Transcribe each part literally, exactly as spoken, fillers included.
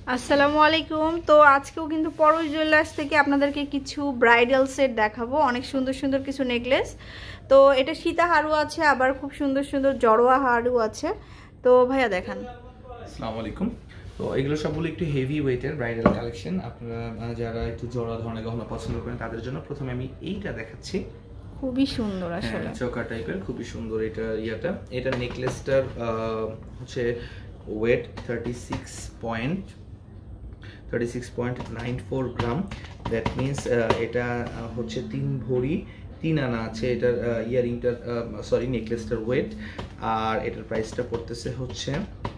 আসসালামু আলাইকুম। তো আজকেও কিন্তু পরশ জুয়েলার্স থেকে আপনাদেরকে কিছু ব্রাইডাল সেট দেখাবো। অনেক সুন্দর সুন্দর কিছু নেকলেস। তো এটা সীতা হারু আছে, আবার খুব সুন্দর সুন্দর জড়োয়া হারু আছে। তো ভাইয়া দেখান। আসসালামু আলাইকুম। তো এগুলো সবগুলো একটু হেভি ওয়েটের ব্রাইডাল কালেকশন। আপনারা যারা একটু জড়া ধরনের গহনা পছন্দ করেন তাদের জন্য প্রথমে আমি এইটা দেখাচ্ছি। খুবই সুন্দর আসলে, চোকার টাইপের, খুবই সুন্দর এটা ইয়াটা। এটা নেকলেসটার হচ্ছে weight thirty six point thirty six point nine four gram. That means এটা হচ্ছে তিন ভরি তিন আনা আছে এটার ইয়ারিংটার, সরি নেকলেসটার ওয়েট। আর এটার প্রাইসটা পড়তেছে হচ্ছে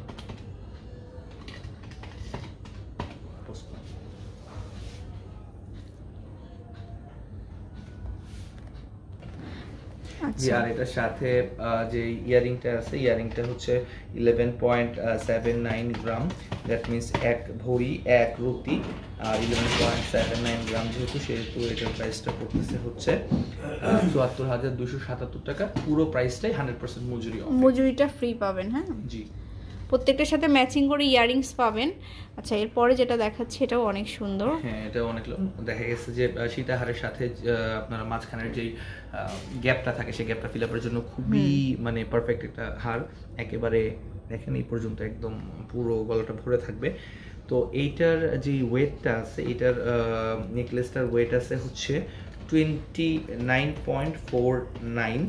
আর এটার সাথে যে ইয়ারিংটা আছে ইয়ারিংটা হচ্ছে eleven point seven nine gram. That means এক ভরি এক রুটি। আর eleven point seven nine gram যেহেতু সেহেতু এটার প্রাইসটা পড়তেছে হচ্ছে চুয়াত্তর হাজার দুশো সাতাত্তর টাকা। পুরো প্রাইসটাই হান্ড্রেড পার্সেন্ট মজুরি, মজুরিটা ফ্রি পাবেন। হ্যাঁ জি, প্রত্যেকটার সাথে ম্যাচিং করে ইয়ারিংস পাবেন। আচ্ছা, এরপরে যেটা দেখাচ্ছি এটাও অনেক সুন্দর। হ্যাঁ, এটা অনেক দেখা গেছে যে সীতাহারের সাথে আপনার মাঝখানের যেই গ্যাপটা থাকে সেই গ্যাপটা ফিল আপের জন্য খুবই মানে পারফেক্ট একটা হার। একেবারে দেখেন এই পর্যন্ত একদম পুরো গলাটা ভরে থাকবে। তো এইটার যে ওয়েটটা আছে, এটার নেকলেসটার ওয়েট আছে হচ্ছে twenty nine point four nine.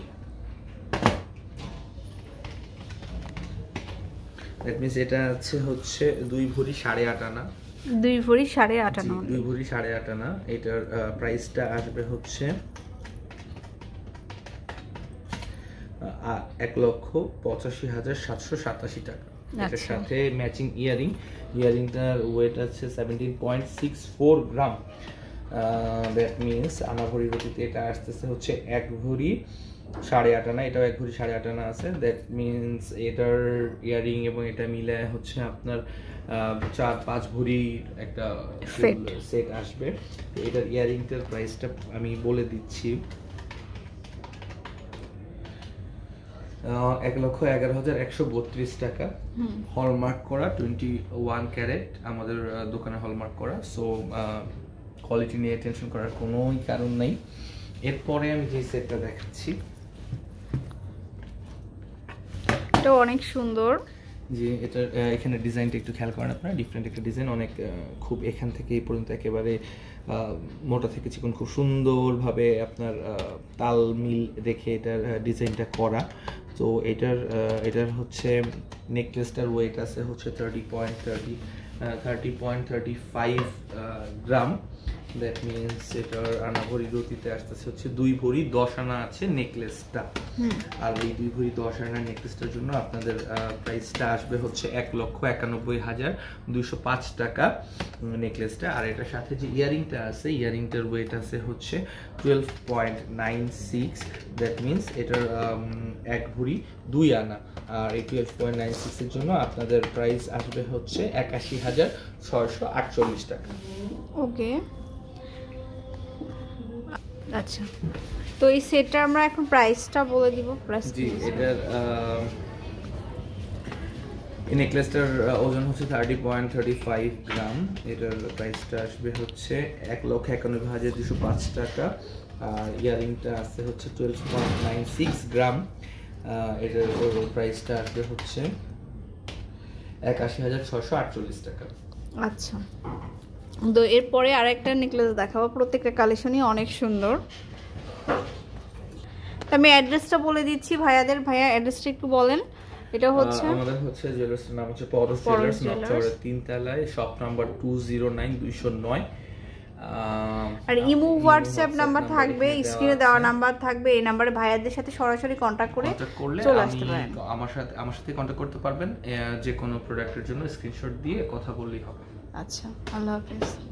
That means এটা আছে হচ্ছে দুই ভরি সাড়ে আট আনা। দুই ভরি সাড়ে আট আনা দুই ভরি সাড়ে আট আনা। এটার প্রাইসটা আসবে হচ্ছে এক লক্ষ পঁচাশি হাজার সাতশো সাতাশি টাকা। এটার সাথে ম্যাচিং ইয়ারিং, ইয়ারিংটার ওয়েট আছে seventeen point six four gram. That means আনা ভরি রতিতে এটা আসতেছে হচ্ছে এক ভরি সাড়ে আট আনা। এটাও এক ভরি সাড়ে আট আনা আছে। দ্যাট মিনস এটার ইয়ারিং এবং এটা মিলে হচ্ছে আপনার চার পাঁচ ভরির একটা সেট আসবে। এটার ইয়ারিংটার প্রাইসটা আমি বলে দিচ্ছি, এক লক্ষ এগারো হাজার একশো বত্রিশ টাকা। হলমার্ক করা, টোয়েন্টি ওয়ান ক্যারেট আমাদের দোকানে হলমার্ক করা। সো কোয়ালিটি নিয়ে টেনশন করার কোনোই কারণ নেই। এরপরে আমি যে সেটটা দেখাচ্ছি এটা অনেক সুন্দর। যে এটা এখানে ডিজাইনটা একটু খেয়াল করেন আপনারা, ডিফারেন্ট একটা ডিজাইন। অনেক খুব এখান থেকে এই পর্যন্ত একেবারে মোটা থেকে চিকন খুব সুন্দরভাবে আপনার তাল মিল রেখে এটার ডিজাইনটা করা। তো এটার এটার হচ্ছে নেকলেসটার ওয়েট আছে হচ্ছে thirty point thirty thirty point thirty five gram. That means এটার আনা ভরি রতিতে আসতেছে হচ্ছে দুই ভরি দশ আনা আছে নেকলেসটা। আর এই দুই ভরি দশ আনা নেকলেসটার জন্য আপনাদের প্রাইসটা আসবে হচ্ছে এক লক্ষ একানব্বই হাজার দুইশো পাঁচ টাকা নেকলেসটা। আর এটার সাথে যে ইয়ারিংটা আছে ইয়ারিংটার ওয়েট আছে হচ্ছে twelve point nine six. That means এটার এক ভরি দুই আনা। আর এই টুয়েলভ পয়েন্ট নাইন সিক্সের জন্য আপনাদের প্রাইস আসবে হচ্ছে একাশি হাজার ছয়শো আটচল্লিশ টাকা। ওকে, আচ্ছা। তো এই সেটটা আমরা এখন প্রাইসটা বলে দিব। প্রাইস জি, এটার এই নেকলেসটার ওজন হচ্ছে thirty point thirty five gram. এটার প্রাইসটা আসবে হচ্ছে এক লক্ষ একানব্বই হাজার দুশো পাঁচ টাকা। আর ইয়ারিংটা আছে হচ্ছে twelve point nine six gram. এটার প্রাইসটা আসবে হচ্ছে একাশি হাজার ছশো আটচল্লিশ টাকা। আচ্ছা, তো এরপরে আরেকটা নেকলেস দেখাবো। প্রত্যেকটা কালেকশনই অনেক সুন্দর। আমি অ্যাড্রেসটা বলে দিচ্ছি ভাইয়াদের। ভাইয়া অ্যাড্রেসটা একটু বলেন। এটা হচ্ছে আমাদের হচ্ছে জুয়েলার্সের নাম হচ্ছে পরশ জুয়েলার্স, নকশার তিন তলায়, shop number two zero nine দুইশো নয়। আর ইমো হোয়াটসঅ্যাপ নাম্বার থাকবে, স্ক্রিনে দেওয়া নাম্বার থাকবে। এই নাম্বারে ভাইয়াদের সাথে সরাসরি কন্টাক্ট করে চলে আসতে পারেন। আমার সাথে আমার সাথে কন্টাক্ট করতে পারবেন। যে কোনো প্রোডাক্টের জন্য স্ক্রিনশট দিয়ে কথা বললেই হবে। আচ্ছা, আল্লাহ হাফেজ।